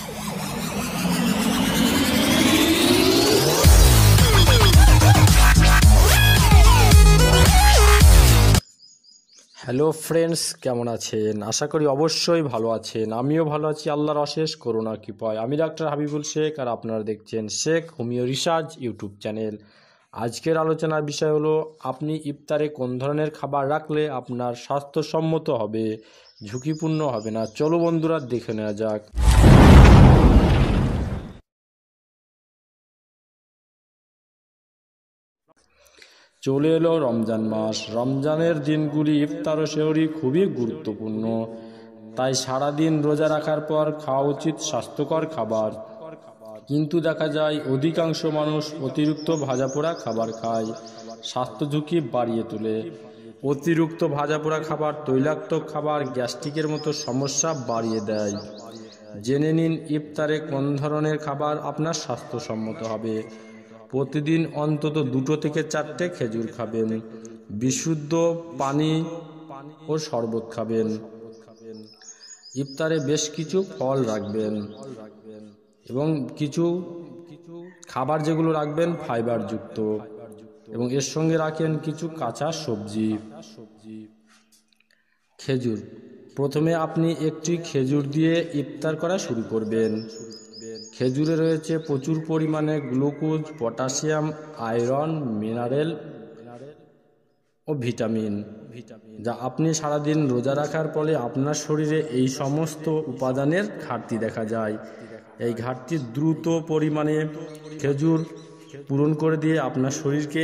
Hello friends, কেমন আছেন? আশা করি অবশ্যই ভালো আছেন। আমিও ভালো আছি আল্লাহর অশেষ করুণা কৃপায়। আমি ডাক্তার হাবিবুল শেখ, আর আপনারা দেখছেন Sheikh homeo research YouTube channel. আজকের আলোচনার বিষয় হলো, আপনি ইফতারে কোন ধরনের খাবার রাখলে আপনার স্বাস্থ্যসম্মত হবে, ঝুঁকিপূর্ণ হবে না। চলো বন্ধুরা, দেখে নেওয়া যাক। চলে এলো রমজান মাস। রমজানের দিনগুলি ইফতার ও সেহরি খুবই গুরুত্বপূর্ণ। তাই সারাদিন রোজা রাখার পর খাওয়া উচিত স্বাস্থ্যকর খাবার। কিন্তু দেখা যায় অধিকাংশ মানুষ অতিরিক্ত ভাজাপোড়া খাবার খায়, স্বাস্থ্য ঝুঁকি বাড়িয়ে তোলে। অতিরিক্ত ভাজাপোড়া খাবার, তৈলাক্ত খাবার গ্যাস্ট্রিকের মতো সমস্যা বাড়িয়ে দেয়। জেনে নিন ইফতারে কোন ধরনের খাবার আপনার স্বাস্থ্যসম্মত হবে। প্রতিদিন অন্তত 2 থেকে 4টে খেজুর খাবেন। বিশুদ্ধ পানি ও শরবত খাবেন। ইফতারে বেশ কিছু ফল রাখবেন এবং কিছু খাবার যেগুলো রাখবেন ফাইবার যুক্ত, এবং এর সঙ্গে রাখেন কিছু কাঁচা সবজি। খেজুর, প্রথমে আপনি একটি খেজুর দিয়ে ইফতার করা শুরু করবেন। খেজুরে রয়েছে প্রচুর পরিমাণে গ্লুকোজ, পটাশিয়াম, আয়রন, মিনারেল ও ভিটামিন, যা আপনি সারাদিন রোজা রাখার ফলে আপনার শরীরে এই সমস্ত উপাদানের ঘাটতি দেখা যায়। এই ঘাটতি দ্রুত পরিমাণে খেজুর পূরণ করে দিয়ে আপনার শরীরকে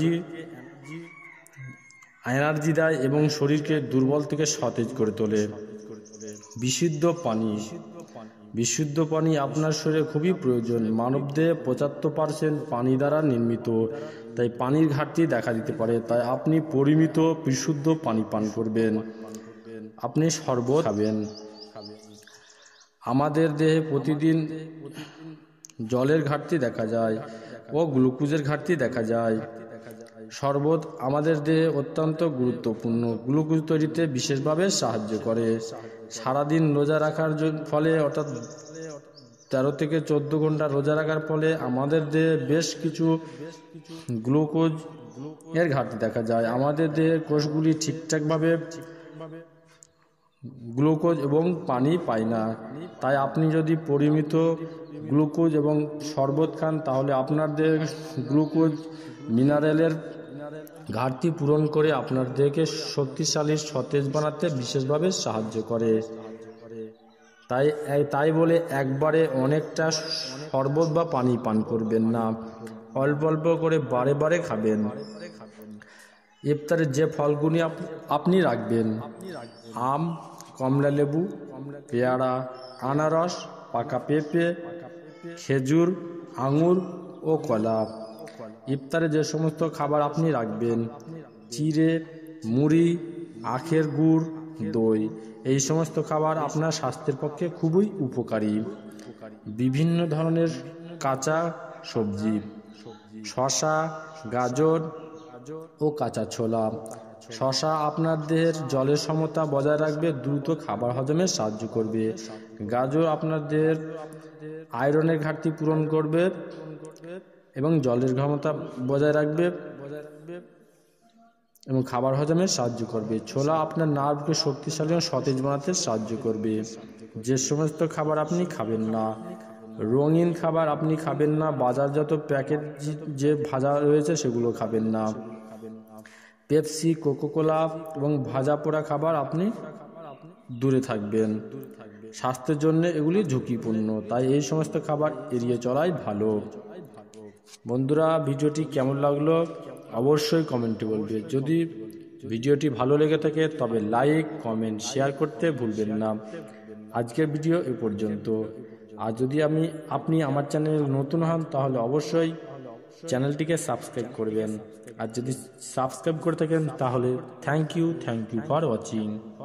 এনার্জি দেয় এবং শরীরকে দুর্বল থেকে সতেজ করে তোলে। বিশুদ্ধ পানি, বিশুদ্ধ পানি আপনার শরীরে খুবই প্রয়োজন। মানবদেহে 75% পানি দ্বারা নির্মিত, তাই পানির ঘাটতি দেখা দিতে পারে। তাই আপনি পরিমিত বিশুদ্ধ পানি পান করবেন। আপনি শরবত খাবেন। আমাদের দেহে প্রতিদিন জলের ঘাটতি দেখা যায় ও গ্লুকোজের ঘাটতি দেখা যায়। শরবত আমাদের দেহে অত্যন্ত গুরুত্বপূর্ণ, গ্লুকোজ তৈরিতে বিশেষভাবে সাহায্য করে। সারাদিন রোজা রাখার ফলে, অর্থাৎ 13 থেকে 14 ঘন্টা রোজা রাখার ফলে আমাদের দেহে বেশ কিছু গ্লুকোজ এর ঘাটতি দেখা যায়। আমাদের দেহের কোষগুলি ঠিকঠাকভাবে গ্লুকোজ এবং পানি পায় না। তাই আপনি যদি পরিমিত গ্লুকোজ এবং শরবত খান, তাহলে আপনার দেহে গ্লুকোজ, মিনারেলের ঘাটতি পূরণ করে আপনার দেহকে শক্তিশালী, সতেজ বানাতে বিশেষভাবে সাহায্য করে। তাই বলে একবারে অনেকটা শরবত বা পানি পান করবেন না, অল্প অল্প করে বারে বারে খাবেন। ইফতারে যে ফলগুলি আপনি রাখবেন: আম, কমলা লেবু, পেয়ারা, আনারস, পাকা পেঁপে, খেজুর, আঙুর ও কলা। ইফতারে যে সমস্ত খাবার আপনি রাখবেন: চিড়ে, মুড়ি, আখের গুড়, দই। এই সমস্ত খাবার আপনার স্বাস্থ্যের পক্ষে খুবই উপকারী। বিভিন্ন ধরনের কাঁচা সবজি: শসা, গাজর ও কাঁচা ছোলা। শসা আপনার দেহের জলের সমতা বজায় রাখবে, দ্রুত খাবার হজমে সাহায্য করবে। গাজর আপনার দেহের আয়রনের ঘাটতি পূরণ করবে এবং জলের ক্ষমতা বজায় রাখবে এবং খাবার হজমে সাহায্য করবে। ছোলা আপনার নার্ভকে শক্তিশালী ও সতেজ বানাতে সাহায্য করবে। যে সমস্ত খাবার আপনি খাবেন না: রঙিন খাবার আপনি খাবেন না, বাজারজাত প্যাকেট যে ভাজা রয়েছে সেগুলো খাবেন না। পেপসি, কোকোকোলা এবং ভাজা পোড়া খাবার আপনি দূরে থাকবেন। স্বাস্থ্যের জন্য এগুলি ঝুঁকিপূর্ণ, তাই এই সমস্ত খাবার এড়িয়ে চলাই ভালো। বন্ধুরা, ভিডিওটি কেমন লাগলো অবশ্যই কমেন্টে বলবে। যদি ভিডিওটি ভালো লেগে থাকে তবে লাইক, কমেন্ট, শেয়ার করতে ভুলবেন না। আজকের ভিডিও এ পর্যন্ত। আর যদি আপনি আমার চ্যানেলে নতুন হন তাহলে অবশ্যই চ্যানেলটিকে সাবস্ক্রাইব করবেন। আর যদি সাবস্ক্রাইব করে থাকেন তাহলে থ্যাংক ইউ ফর ওয়াচিং।